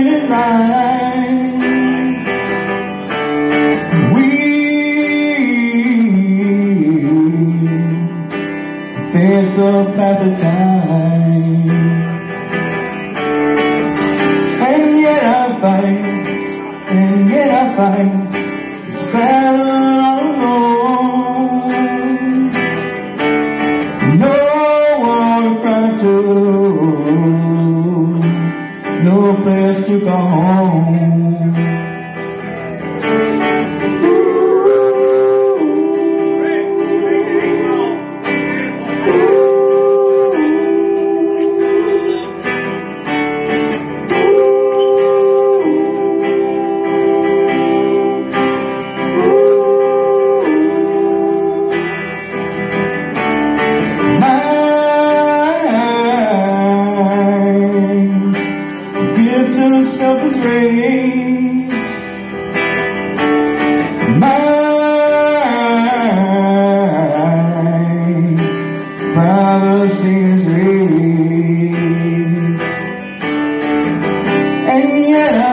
it lies. We face the path of time, and yet I fight this battle alone. No one cried to, no place to go home. Selfish race, my privacy's race, and yet I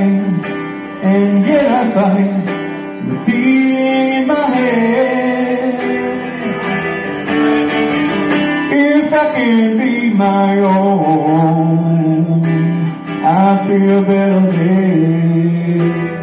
fight with beat in my head. If I can be my own, I feel better dead.